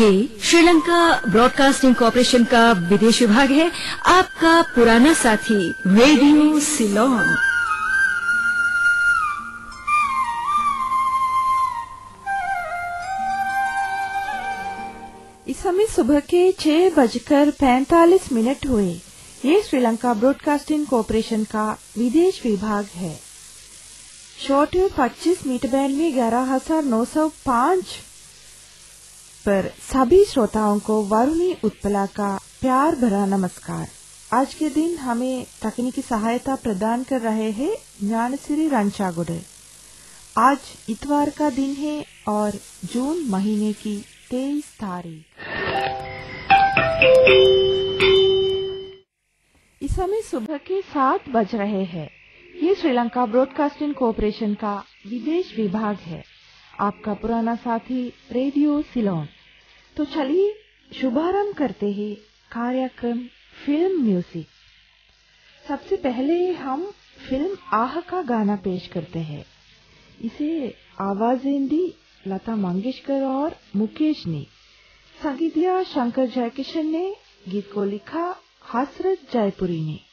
ये Sri Lanka broadcasting corporation का विदेश विभाग है, आपका पुराना साथी रेडियो सिलोन। इस समय सुबह के 6:45 हुए। ये श्रीलंका ब्रॉडकास्टिंग कॉरपोरेशन का विदेश विभाग है। शॉर्टवेव 25 मीटर बैंड में 11,905 पर सभी श्रोताओं को वरुणी उत्पला का प्यार भरा नमस्कार। आज के दिन हमें तकनीकी सहायता प्रदान कर रहे हैं ज्ञानश्री रंचागुडे। आज इतवार का दिन है और जून महीने की 23 तारीख। इस समय सुबह के 7 बज रहे हैं। ये श्रीलंका ब्रॉडकास्टिंग कॉरपोरेशन का विदेश विभाग है, आपका पुराना साथी रेडियो सिलोन। तो चलिए शुभारंभ करते हैं कार्यक्रम फिल्म म्यूजिक। सबसे पहले हम फिल्म आह का गाना पेश करते हैं। इसे आवाजें दी लता मंगेशकर और मुकेश ने, संगीत दिया शंकर जयकिशन ने, गीत को लिखा हसरत जयपुरी ने।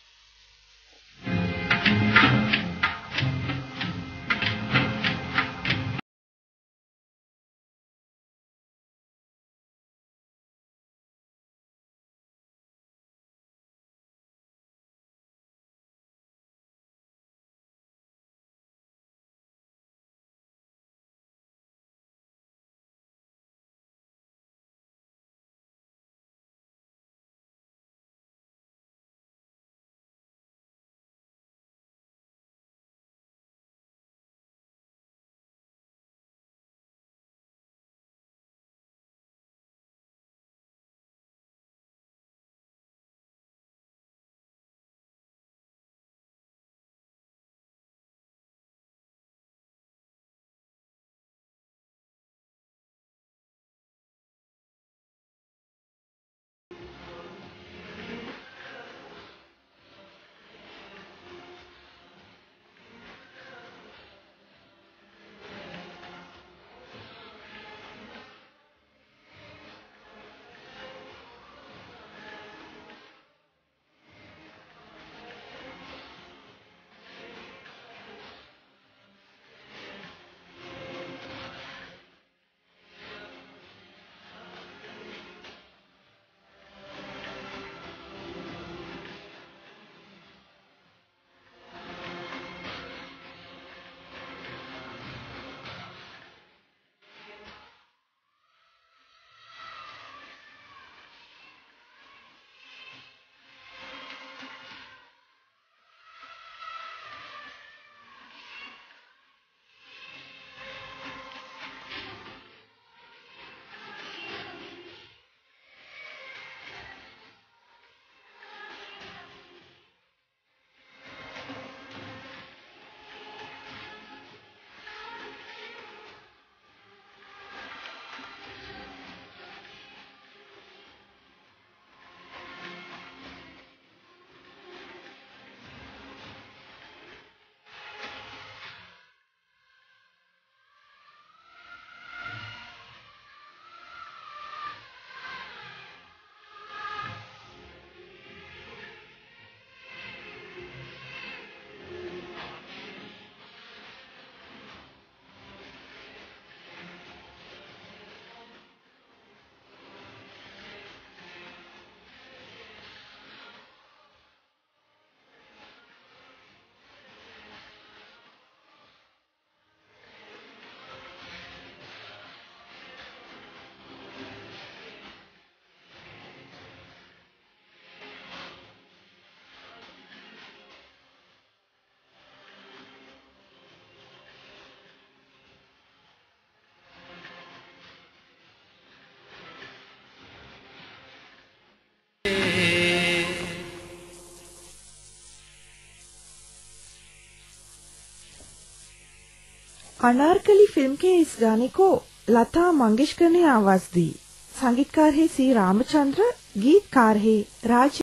अनारकली फिल्म के इस गाने को लता मंगेशकर ने आवाज दी। संगीतकार है सी रामचंद्र, गीतकार है राज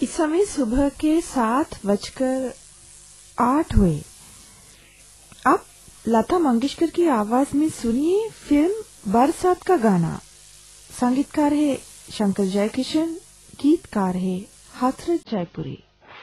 इस समय सुबह के 7:08 हुए। अब लता मंगेशकर की आवाज में सुनिए फिल्म बरसात का गाना। संगीतकार है शंकर जयकिशन, गीतकार है हसरत जयपुरी।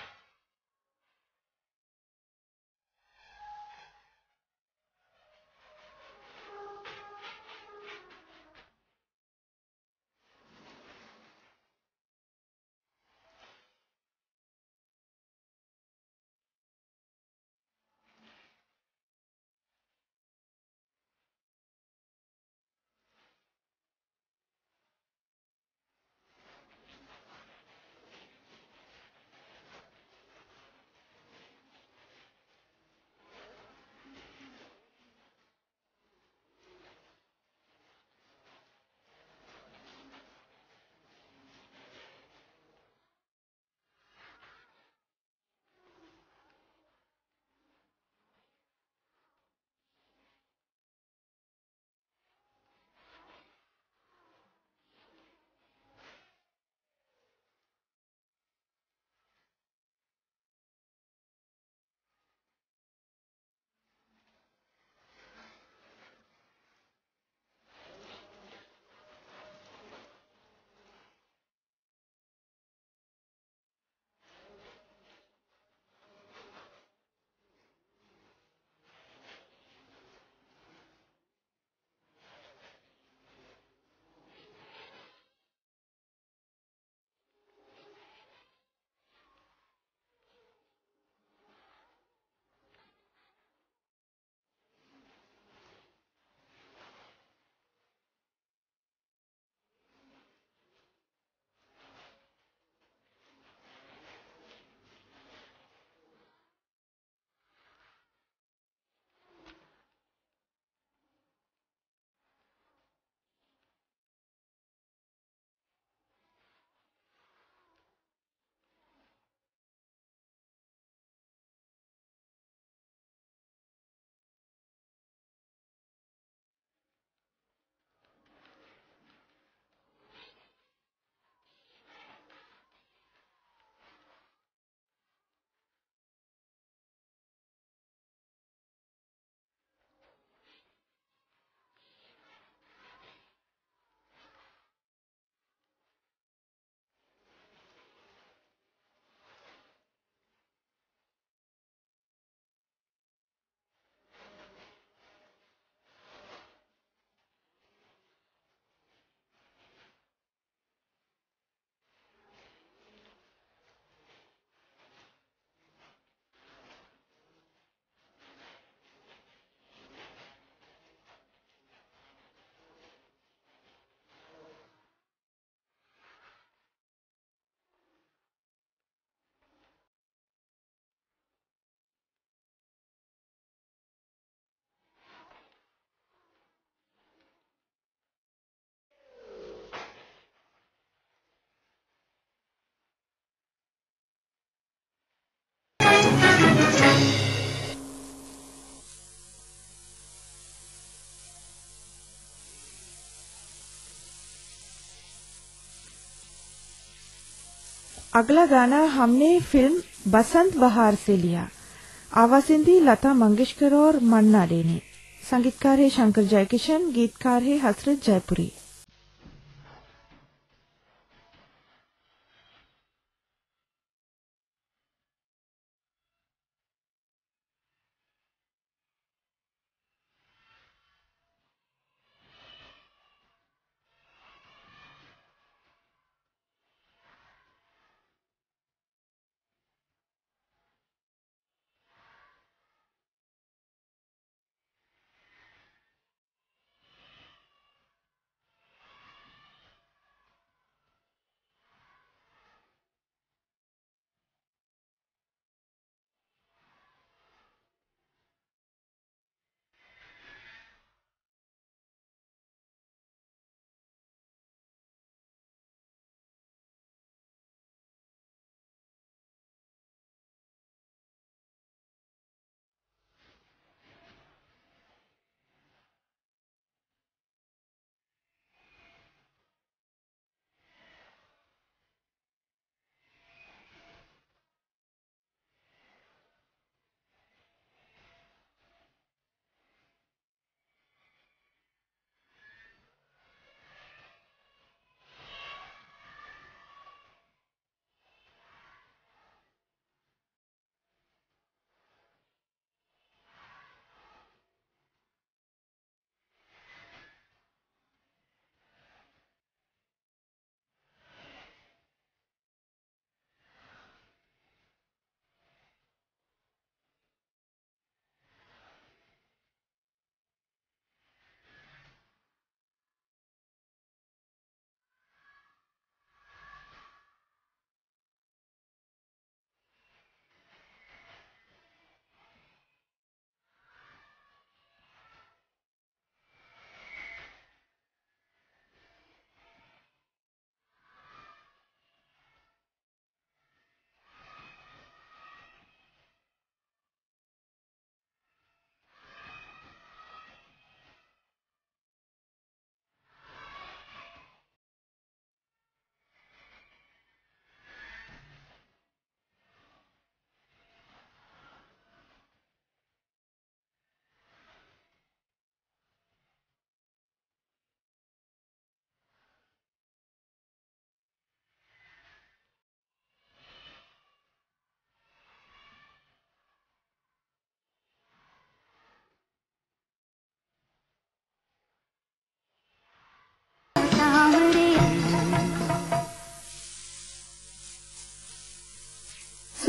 अगला गाना हमने फिल्म बसंत बहार से लिया। आवाज दी लता मंगेशकर और मन्ना डे ने। संगीतकार है शंकर जयकिशन, गीतकार है हसरत जयपुरी।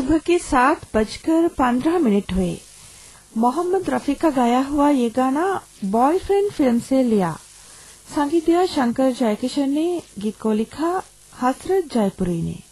सुबह के 7:15 हुए। मोहम्मद रफी का गाया हुआ ये गाना बॉयफ्रेंड फिल्म से लिया। संगीत दिया शंकर जयकिशन ने, गीत को लिखा हसरत जयपुरी ने।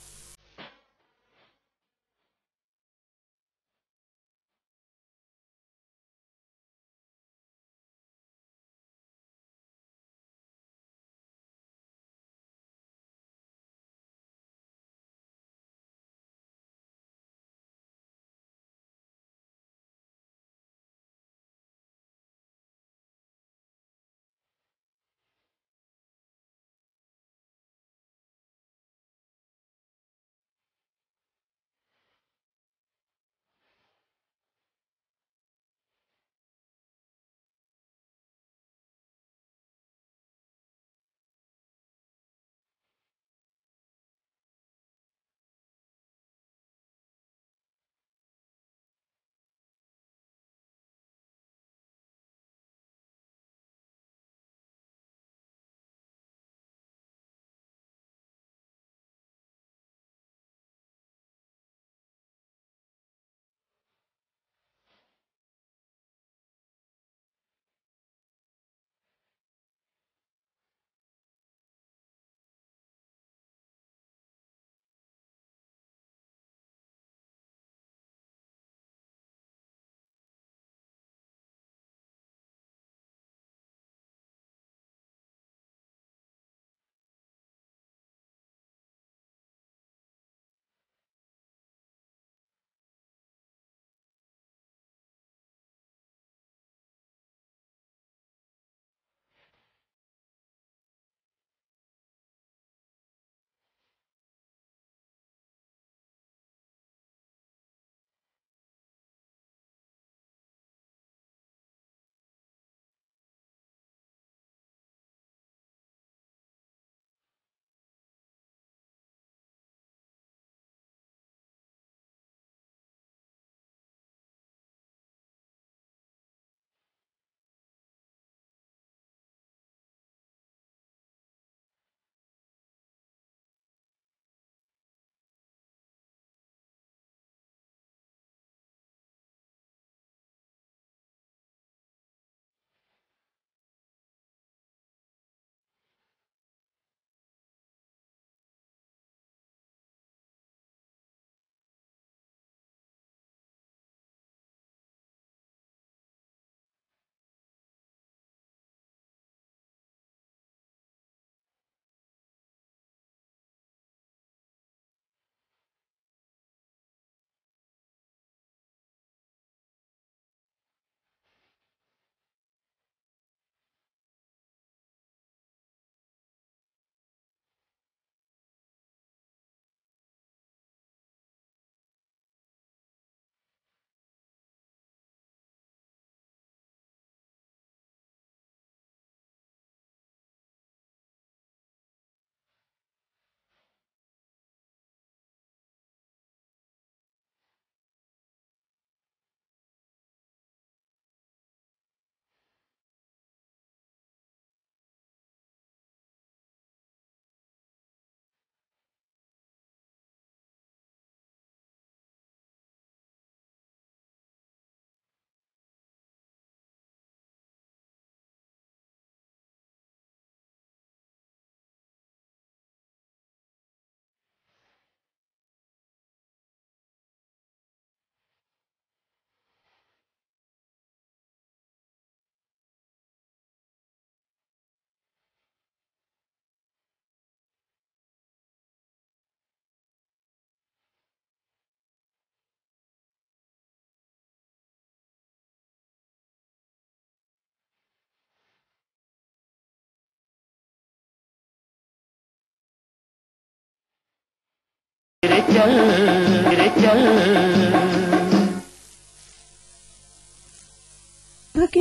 सुबह के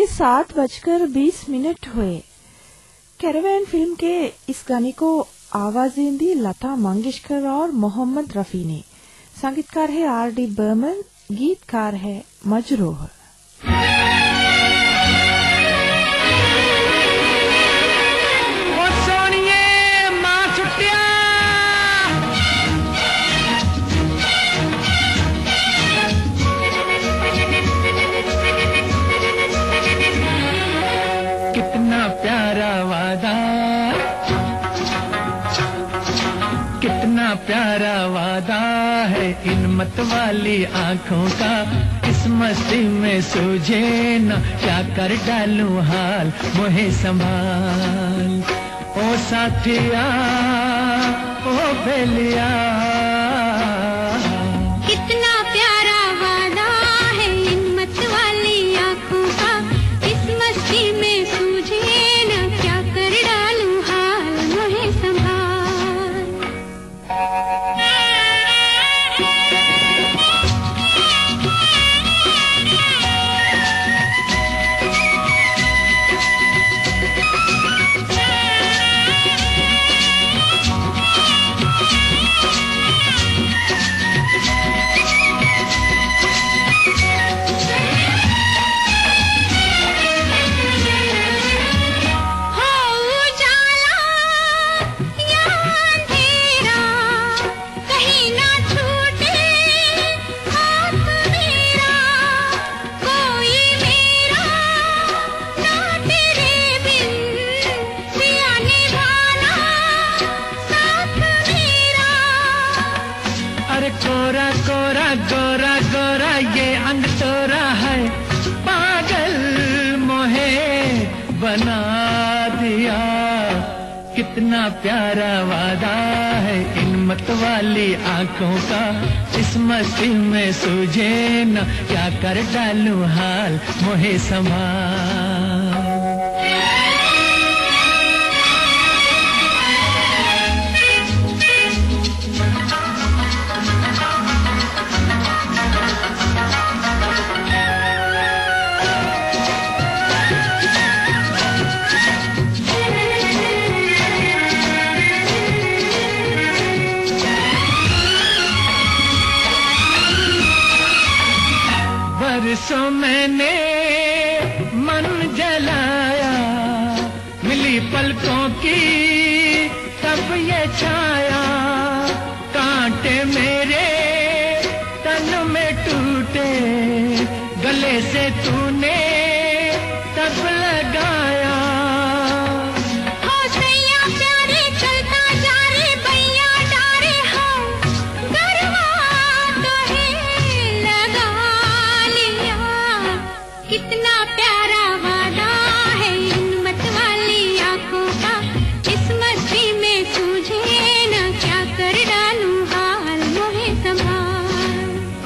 7:20 हुए। कैरावैन फिल्म के इस गाने को आवाजें दी लता मंगेशकर और मोहम्मद रफी ने। संगीतकार है R.D. बर्मन, गीतकार है मजरूह। कितना प्यारा वादा है इन मत वाली आँखों का, इस मस्ती में सूझे न क्या कर डालूं हाल, मोहे संभाल ओ साथिया ओ बेलिया। कितना प्यारा वादा है इन मत वाली आँखों का, इस मस्ती में सूझे न क्या कर डालूं हाल, मोहे संभाल। कोरा कोरा गोरा गोरा ये अंग तोरा है, पागल मोहे बना दिया। कितना प्यारा वादा है इन मत वाली आँखों का, इस मस्ती में सूझे न क्या कर डालूं हाल, मोहे संभाल। बरसों मैंने मन जलाया, मिली पलकों की तब ये छाया, कांटे मेरे तन में टूटे, गले से तूने तब लगाया। कितना प्यारा वादा है इन मत वाली आँखों का, इस मस्ती में सूझे न क्या कर डालूं हाल, मोहे संभाल।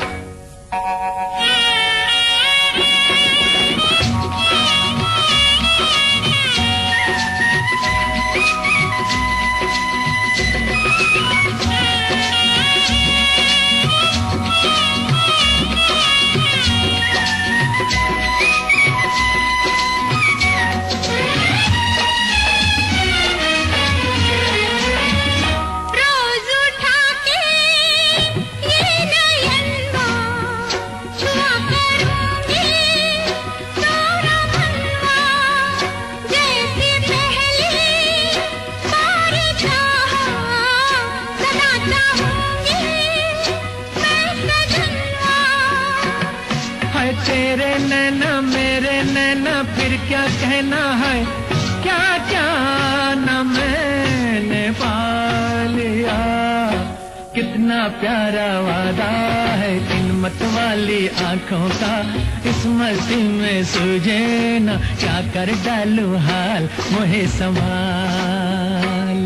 तेरे नैना मेरे नैना फिर क्या कहना है, क्या क्या न मैंने पा लिया। कितना प्यारा वादा है इन मत वाली आँखों का, इस मस्ती में सूझे न क्या कर डालूं हाल, मोहे संभाल।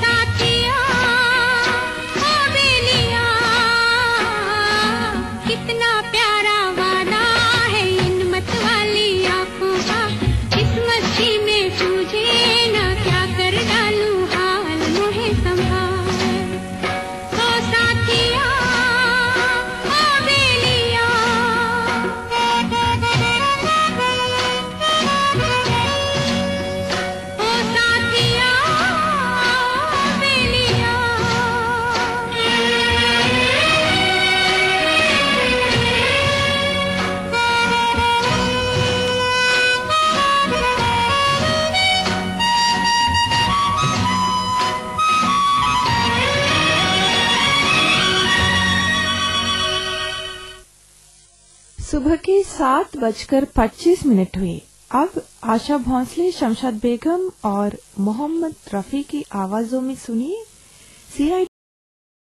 कितना प्यारा वादा है इन मत वाली आँखों का, इस मस्ती में सूझे न क्या कर डालूं हाल, मोहे संभाल। ओ साथिया ओ बेलिया, ओ साथिया ओ बेलिया। सुबह के 7:25 हुए। अब आशा भोंसले, शमशाद बेगम और मोहम्मद रफी की आवाजों में सुनिए CID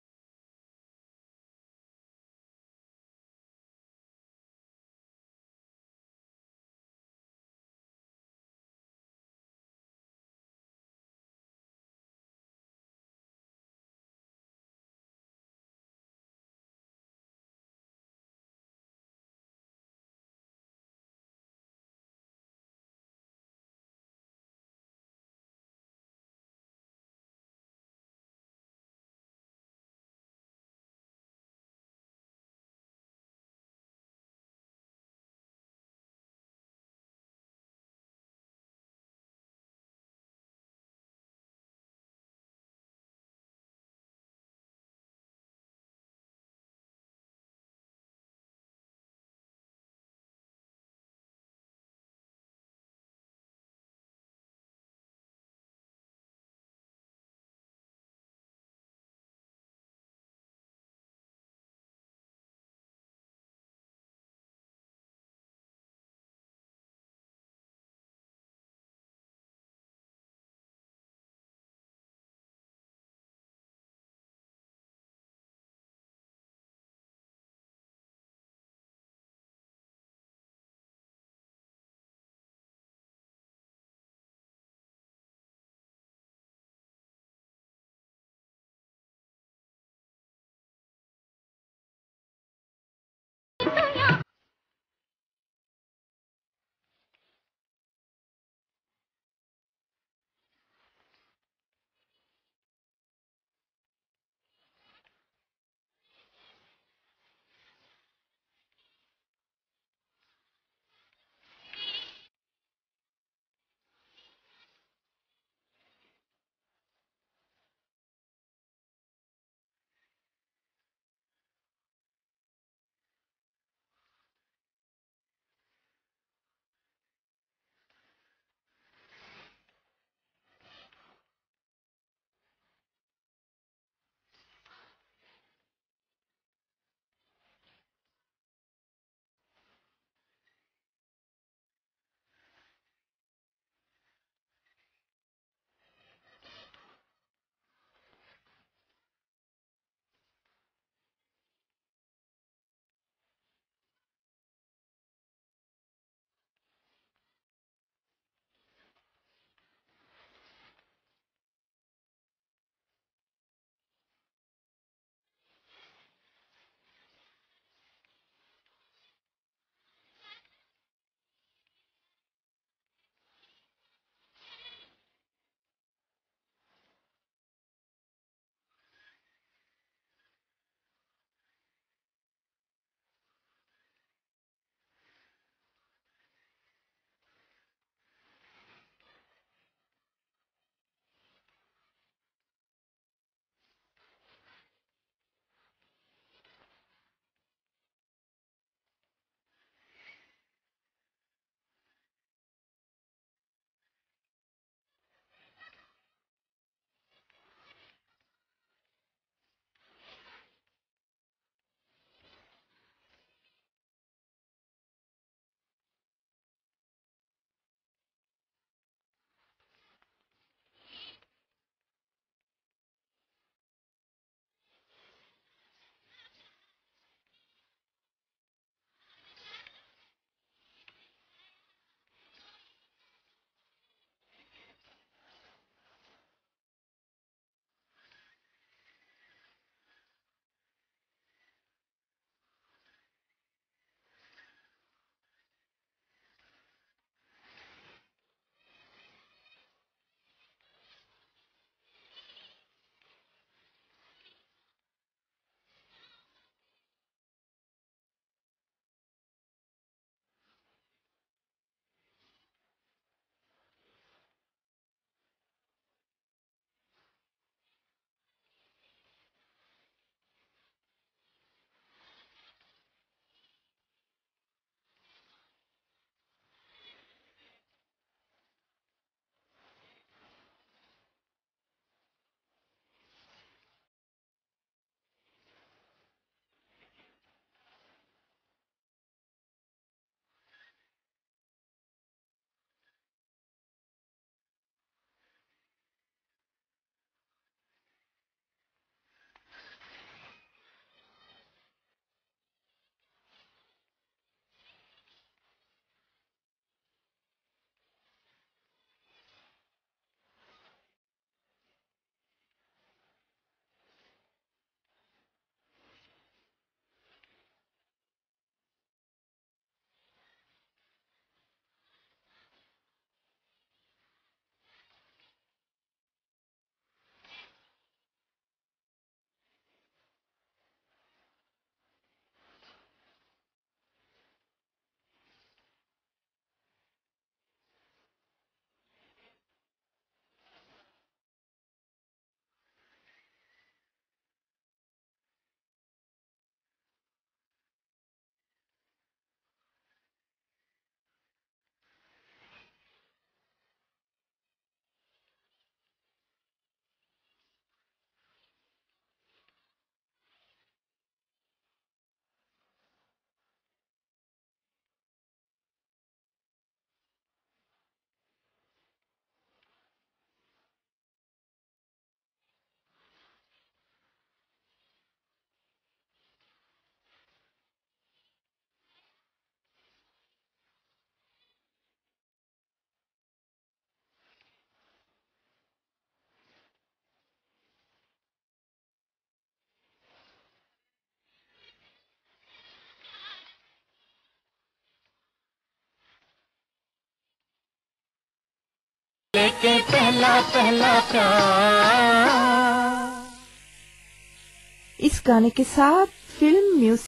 के पहला पहला प्यार। इस गाने के साथ फिल्म म्यूजिक